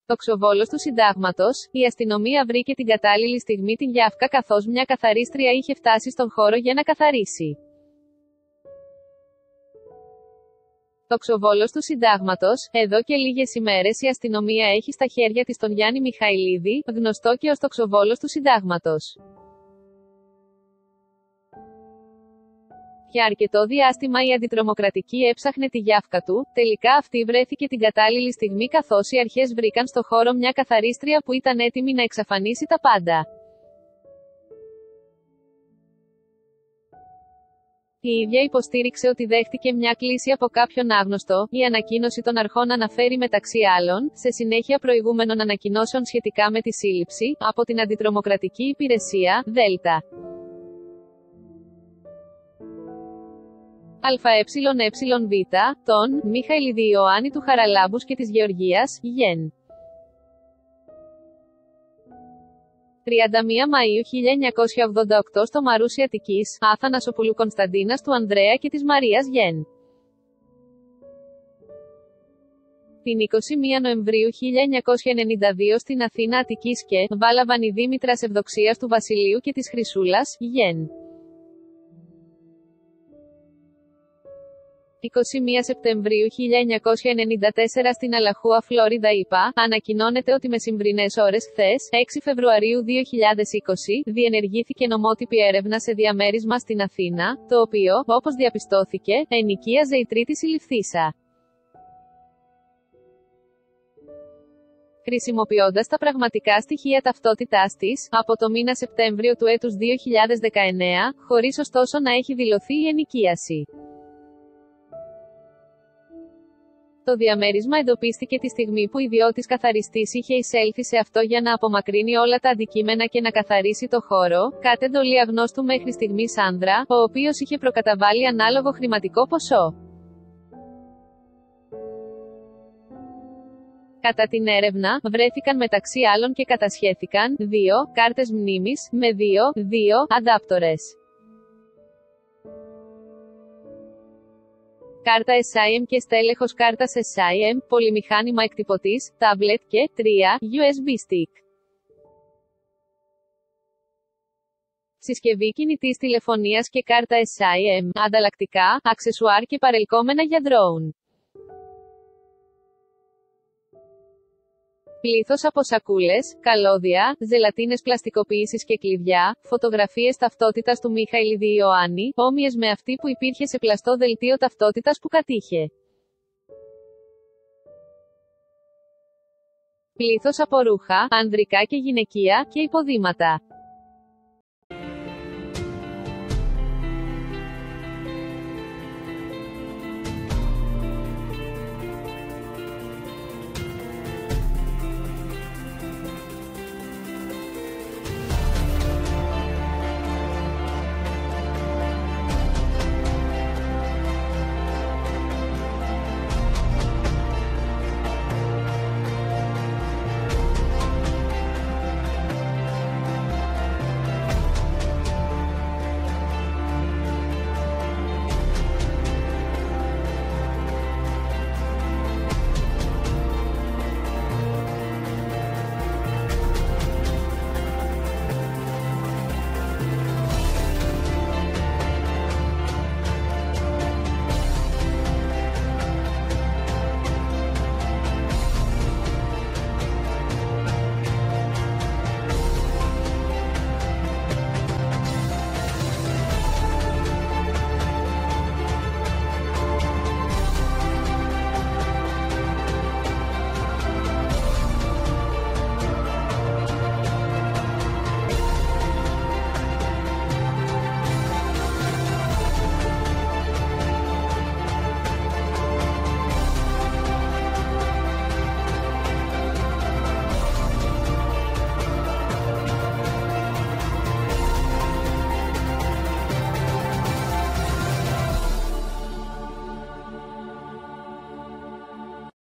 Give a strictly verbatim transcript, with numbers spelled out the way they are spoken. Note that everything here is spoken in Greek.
Τοξοβόλος του Συντάγματος, η αστυνομία βρήκε την κατάλληλη στιγμή την Γιάφκα καθώς μια καθαρίστρια είχε φτάσει στον χώρο για να καθαρίσει. Τοξοβόλος του Συντάγματος, εδώ και λίγες ημέρες η αστυνομία έχει στα χέρια της τον Γιάννη Μιχαηλίδη, γνωστό και ως Τοξοβόλος του Συντάγματος. Για αρκετό διάστημα η αντιτρομοκρατική έψαχνε τη Γιάφκα του, τελικά αυτή βρέθηκε την κατάλληλη στιγμή καθώς οι αρχές βρήκαν στο χώρο μια καθαρίστρια που ήταν έτοιμη να εξαφανίσει τα πάντα. Η ίδια υποστήριξε ότι δέχτηκε μια κλήση από κάποιον άγνωστο. Η ανακοίνωση των αρχών αναφέρει μεταξύ άλλων, σε συνέχεια προηγούμενων ανακοινώσεων σχετικά με τη σύλληψη, από την Αντιτρομοκρατική Υπηρεσία, ΔΕΛΤΑ. ΑΕΕΒ, τον Μιχαηλίδη Ιωάννη του Χαραλάμπους και της Γεωργίας, Γεν. τριάντα μία Μαΐου χίλια εννιακόσια ογδόντα οκτώ στο Μαρούσι Αττικής, Αθανασοπούλου Κωνσταντίνας του Ανδρέα και της Μαρίας Γεν. Την εικοστή πρώτη Νοεμβρίου χίλια εννιακόσια ενενήντα δύο στην Αθήνα Αττικής και Βάλαβαν η Δήμητρας Ευδοξίας του Βασιλείου και της Χρυσούλας, Γεν. εικοστή πρώτη Σεπτεμβρίου χίλια εννιακόσια ενενήντα τέσσερα στην Αλαχούα Φλόριδα ΗΠΑ, ανακοινώνεται ότι μεσημβρινές ώρες χθες, έξι Φεβρουαρίου δύο χιλιάδες είκοσι, διενεργήθηκε νομότυπη έρευνα σε διαμέρισμα στην Αθήνα, το οποίο, όπως διαπιστώθηκε, ενοικίαζε η τρίτη συλληφθήσα. Χρησιμοποιώντας τα πραγματικά στοιχεία ταυτότητάς της, από το μήνα Σεπτέμβριο του έτους δύο χιλιάδες δεκαεννέα, χωρίς ωστόσο να έχει δηλωθεί η ενοικίαση. Το διαμέρισμα εντοπίστηκε τη στιγμή που ιδιώτης καθαριστής είχε εισέλθει σε αυτό για να απομακρύνει όλα τα αντικείμενα και να καθαρίσει το χώρο, κατ' εντολή αγνώστου μέχρι στιγμής άνδρα, ο οποίος είχε προκαταβάλει ανάλογο χρηματικό ποσό. Κατά την έρευνα, βρέθηκαν μεταξύ άλλων και κατασχέθηκαν δύο κάρτες μνήμης, με δύο, δύο αντάπτορες. Κάρτα ες άι εμ και στέλεχος κάρτας ες άι εμ, πολυμηχάνημα εκτυπωτής, τάμπλετ και τρία γιου ες μπι stick. Συσκευή κινητής τηλεφωνίας και κάρτα ες άι εμ, ανταλλακτικά, αξεσουάρ και παρελκόμενα για drone. Πλήθος από σακούλες, καλώδια, ζελατίνες πλαστικοποίησης και κλειδιά, φωτογραφίες ταυτότητας του Μιχαηλίδη Ιωάννη, όμοιες με αυτή που υπήρχε σε πλαστό δελτίο ταυτότητας που κατήχε. Πλήθος από ρούχα, ανδρικά και γυναικεία, και υποδήματα.